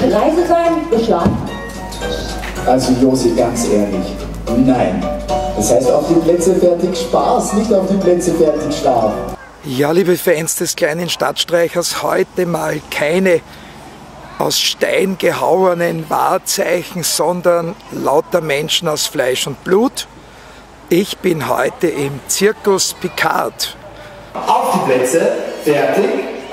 Reise sein, geschlafen. Also Josi, ganz ehrlich, nein. Das heißt auf die Plätze fertig Spaß, nicht auf die Plätze fertig Schlaf. Ja, liebe Fans des kleinen Stadtstreichers, heute mal keine aus Stein gehauenen Wahrzeichen, sondern lauter Menschen aus Fleisch und Blut. Ich bin heute im Zirkus Picard. Auf die Plätze, fertig.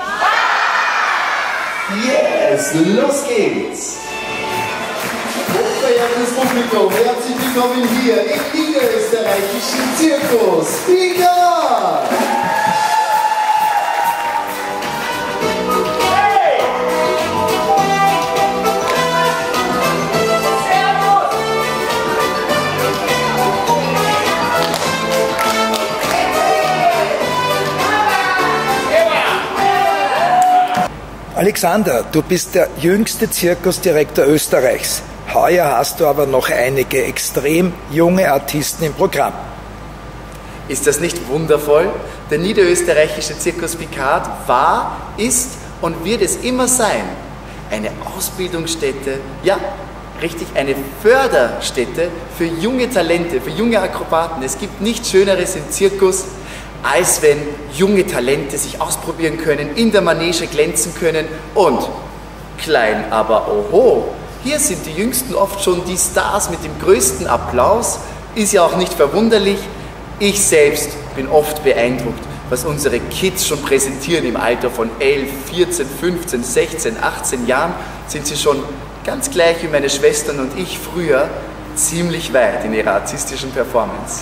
Yes, los geht's! Hochverehrtes Publikum, herzlich willkommen hier im niederösterreichischen Zirkus Picard! Alexander, du bist der jüngste Zirkusdirektor Österreichs. Heuer hast du aber noch einige extrem junge Artisten im Programm. Ist das nicht wundervoll? Der niederösterreichische Zirkus Picard war, ist und wird es immer sein. Eine Ausbildungsstätte, ja, richtig, eine Förderstätte für junge Talente, für junge Akrobaten. Es gibt nichts Schöneres im Zirkus, als wenn junge Talente sich ausprobieren können, in der Manege glänzen können und, klein aber oho, hier sind die Jüngsten oft schon die Stars mit dem größten Applaus, ist ja auch nicht verwunderlich. Ich selbst bin oft beeindruckt, was unsere Kids schon präsentieren im Alter von 11, 14, 15, 16, 18 Jahren, sind sie schon ganz gleich wie meine Schwestern und ich früher ziemlich weit in ihrer artistischen Performance.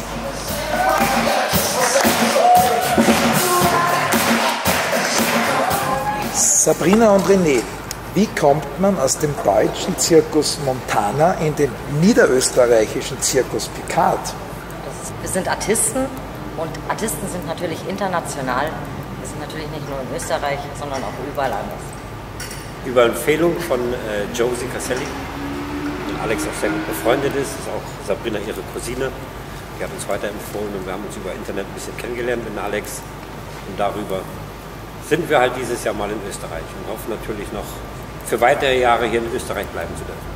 Sabrina und René, wie kommt man aus dem deutschen Zirkus Montana in den niederösterreichischen Zirkus Picard? Wir sind Artisten und Artisten sind natürlich international. Wir sind natürlich nicht nur in Österreich, sondern auch überall anders. Über Empfehlung von Josie Caselli, mit Alex auch sehr gut befreundet ist auch Sabrina ihre Cousine. Die hat uns weiterempfohlen und wir haben uns über Internet ein bisschen kennengelernt mit Alex und darüber sind wir halt dieses Jahr mal in Österreich und hoffen natürlich noch für weitere Jahre hier in Österreich bleiben zu dürfen.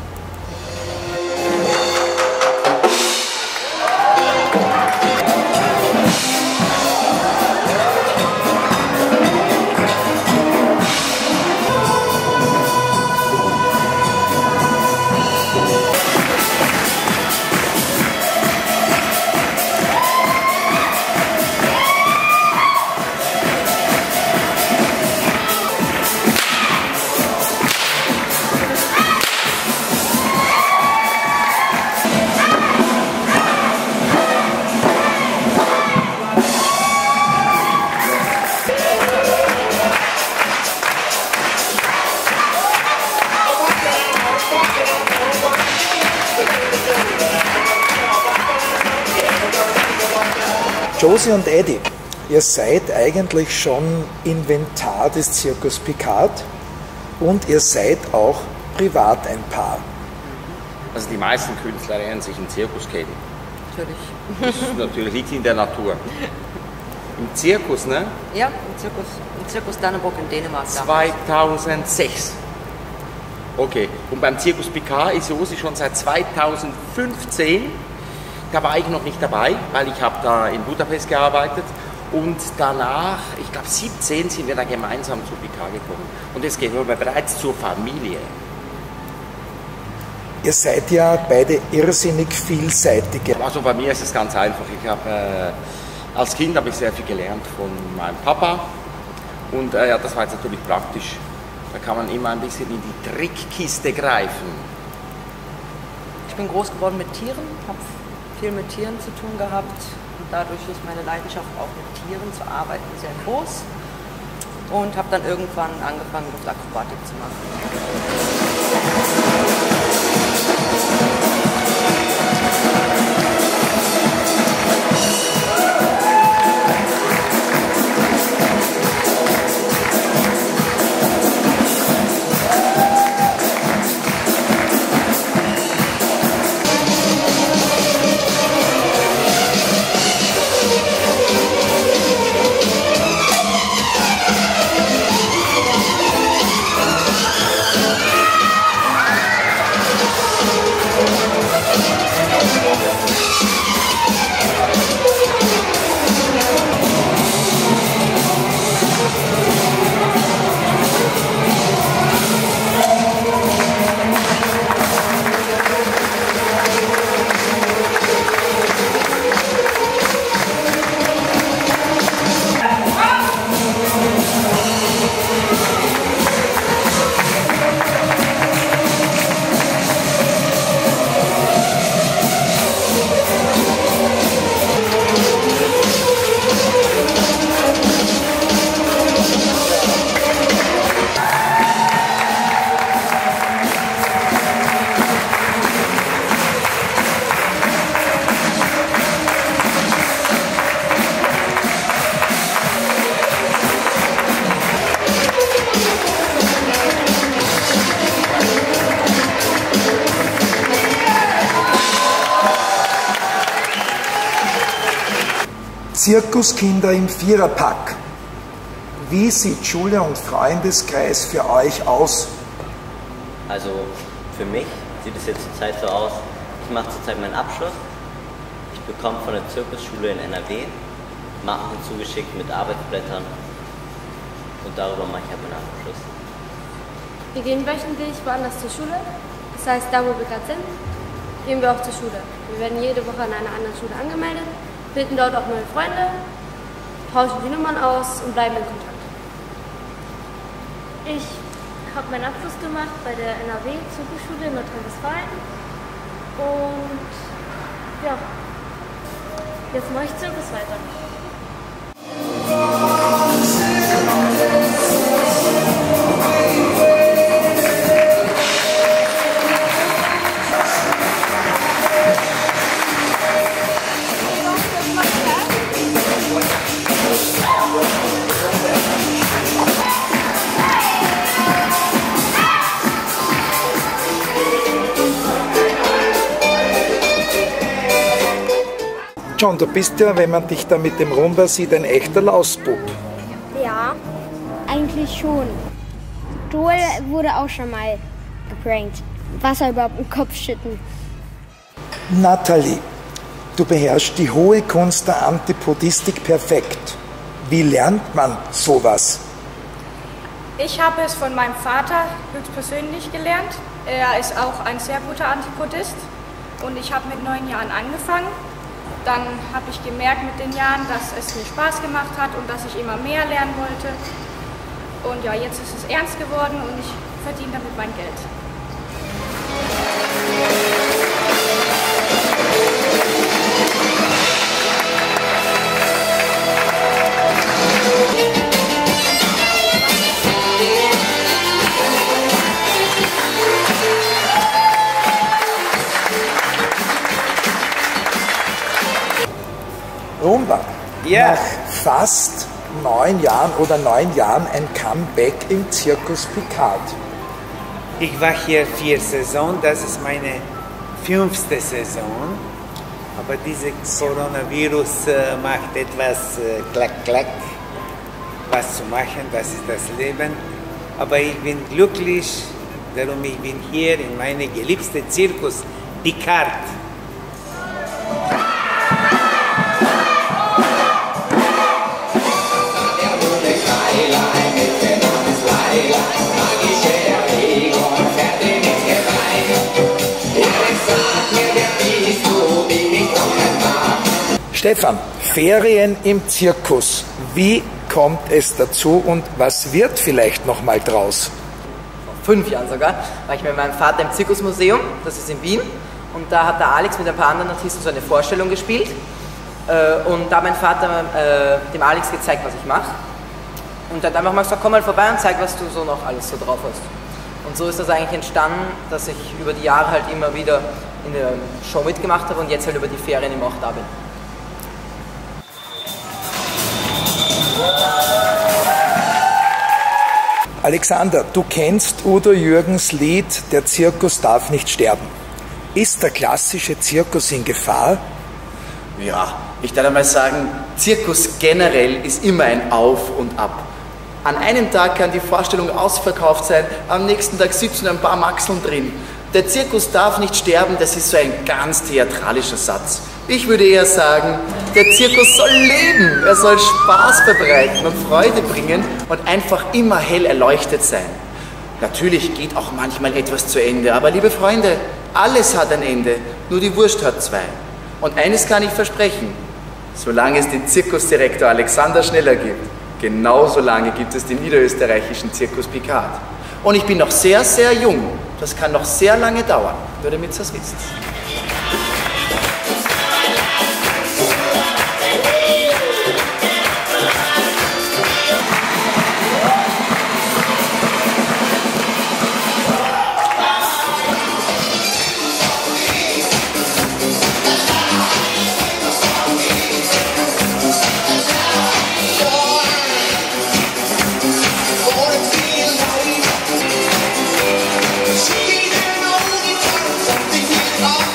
Josie und Eddie, ihr seid eigentlich schon Inventar des Zirkus Picard und ihr seid auch privat ein Paar. Also die meisten Künstler lernen sich im Zirkus kennen. Natürlich. Das natürlich liegt in der Natur. Im Zirkus, ne? Ja, im Zirkus Dannebrog in Dänemark. 2006. Okay, und beim Zirkus Picard ist Josi schon seit 2015. Da war ich noch nicht dabei, weil ich habe da in Budapest gearbeitet und danach, ich glaube 17, sind wir da gemeinsam zu Picard gekommen und jetzt gehören wir bereits zur Familie. Ihr seid ja beide irrsinnig vielseitige. Also bei mir ist es ganz einfach, als Kind habe ich sehr viel gelernt von meinem Papa und ja, das war jetzt natürlich praktisch, da kann man immer ein bisschen in die Trickkiste greifen. Ich bin groß geworden mit Tieren, habe viel mit Tieren zu tun gehabt und dadurch ist meine Leidenschaft auch mit Tieren zu arbeiten sehr groß und habe dann irgendwann angefangen Luftakrobatik zu machen. Zirkuskinder im Viererpack. Wie sieht Schule und Freundeskreis für euch aus? Also für mich sieht es jetzt zurzeit so aus, ich mache zurzeit meinen Abschluss. Ich bekomme von der Zirkusschule in NRW Mappen zugeschickt mit Arbeitsblättern und darüber mache ich halt meinen Abschluss. Wir gehen wöchentlich woanders zur Schule. Das heißt, da wo wir gerade sind, gehen wir auch zur Schule. Wir werden jede Woche an einer anderen Schule angemeldet, bilden dort auch neue Freunde, tauschen die Nummern aus und bleiben in Kontakt. Ich habe meinen Abschluss gemacht bei der NRW Zirkusschule in Nordrhein-Westfalen und ja, jetzt mache ich Zirkus weiter. John, du bist ja, wenn man dich da mit dem Rumba sieht, ein echter Lausbub. Ja, eigentlich schon. Joel wurde auch schon mal geprankt. Wasser überhaupt im Kopf schütten. Nathalie, du beherrschst die hohe Kunst der Antipodistik perfekt. Wie lernt man sowas? Ich habe es von meinem Vater höchstpersönlich gelernt. Er ist auch ein sehr guter Antipodist und ich habe mit 9 Jahren angefangen. Dann habe ich gemerkt mit den Jahren, dass es mir Spaß gemacht hat und dass ich immer mehr lernen wollte. Und ja, jetzt ist es ernst geworden und ich verdiene damit mein Geld. Rumba, Ja. nach fast 9 Jahren oder 9 Jahren ein Comeback im Zirkus Picard. Ich war hier 4 Saison, das ist meine 5. Saison. Aber dieser Coronavirus macht etwas klack, klack, was zu machen, das ist das Leben. Aber ich bin glücklich, darum ich bin hier in meinem geliebten Zirkus Picard. Stefan, Ferien im Zirkus. Wie kommt es dazu und was wird vielleicht noch mal draus? Vor 5 Jahren sogar, war ich mit meinem Vater im Zirkusmuseum, das ist in Wien. Und da hat der Alex mit ein paar anderen Artisten so eine Vorstellung gespielt. Und da hat mein Vater dem Alex gezeigt, was ich mache. Und er hat einfach mal gesagt, komm mal vorbei und zeig, was du so noch alles so drauf hast. Und so ist das eigentlich entstanden, dass ich über die Jahre halt immer wieder in der Show mitgemacht habe und jetzt halt über die Ferien immer auch da bin. Alexander, du kennst Udo Jürgens Lied "Der Zirkus darf nicht sterben". Ist der klassische Zirkus in Gefahr? Ja, ich darf einmal sagen, Zirkus generell ist immer ein Auf und Ab. An einem Tag kann die Vorstellung ausverkauft sein, am nächsten Tag sitzen ein paar Maxeln drin. Der Zirkus darf nicht sterben, das ist so ein ganz theatralischer Satz. Ich würde eher sagen, der Zirkus soll leben, er soll Spaß verbreiten und Freude bringen und einfach immer hell erleuchtet sein. Natürlich geht auch manchmal etwas zu Ende, aber liebe Freunde, alles hat ein Ende, nur die Wurst hat 2. Und eines kann ich versprechen, solange es den Zirkusdirektor Alexander Schneller gibt, genauso lange gibt es den niederösterreichischen Zirkus Picard. Und ich bin noch sehr, sehr jung, das kann noch sehr lange dauern, nur damit ihr es wisst. Something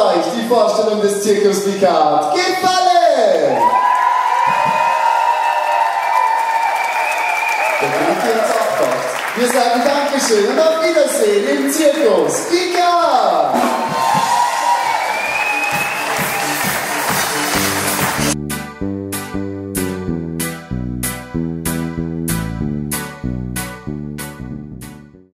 euch die Vorstellung des Zirkus Picard gefallen? Wir sagen Dankeschön und auf Wiedersehen im Zirkus Picard.